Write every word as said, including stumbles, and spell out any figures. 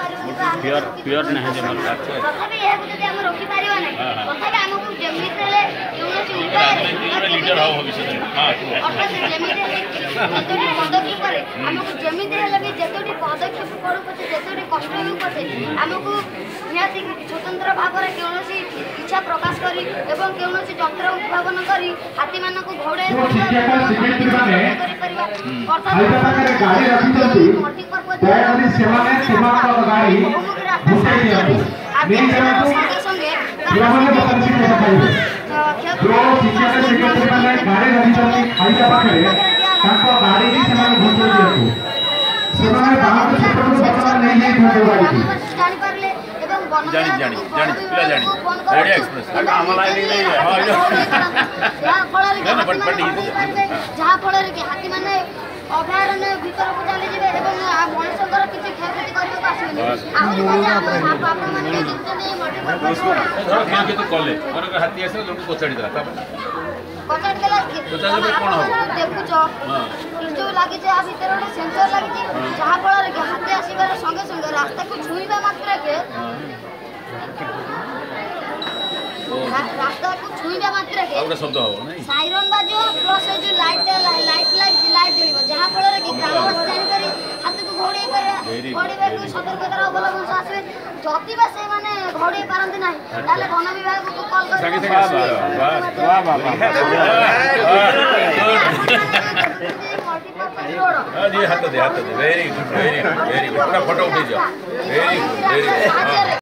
pure pure नहीं जे मन अच्छा तथापि यह जदि हम रोकी परिबा नै तथापि हमकु जेमिति हेले कोनोसी उपाय लीडर हो भविष्य में हां अर्थात जेमिति जेतोटी पदक्षेप करे हमकु जेमिति हेले भी जेतोटी पदक्षेप करू पछे जेतोटी कष्ट हो पछे हमकु निहाती स्वतंत्र भाव रे कोनोसी इच्छा प्रकाश करी एवं कोनोसी यंत्र उद्भावन करी हाथी मानको घोड़े करी परिबा अर्थात गाड़ी रखितंती दयाकरी सेमाने सेमाको गाड़ी भूसाई दियंतु मेन जगह संगे ग्रामले बतरसी कर पाइबे जो शिक्षक सेक्रेटरी माने गाड़ी रखितंती खाइया पाखरे ताको गाड़ी भी सेमाने भूसाई दियंतु सेमाने बाहर सपोर्ट वर्तमान नहीं है थातो गाड़ी जानि परले एवं वन जानि जानि जानि पिला जानि रेडी एक्सप्रेस आमला नहीं हां जहा फଳରେ जहा फଳରେ कि हाथी माने अभयारण्य भीतर को चली जिवे एवं मनुष्यकर किछि क्षति करबो आसीबे आहुरी माने आप आप माने जितने मल्टीपल क्या के तो कले और हाथी आसे लोग कोचड़ी दला कोचड़ी दला कोचड़ी कोन हो देखुचो जो लागि जे आ भीतर एक सेंसर लागि जे जहा फଳରେ कि हाथी आसीबार संगे संगे रास्ता को छुईबा मात्र के रास्ता को छुईबा मात्र के और शब्द हो नहीं साइरन बाजो प्लस जो लाइट लाइट लाइट लाइट जलिबो जहा फଳରେ कि ग्रामवासी जानि करी हाथ को घोड़े पर घोड़े पर सतर्कता अवलंबन आसबे जति बा से माने घोड़े पारंती नाही ताले वन विभाग को कॉल कर वाह वाह वाह जी हाथ दे हाथ दे very good very good very good photo उठे जाओ वेरी गुड वेरी गुड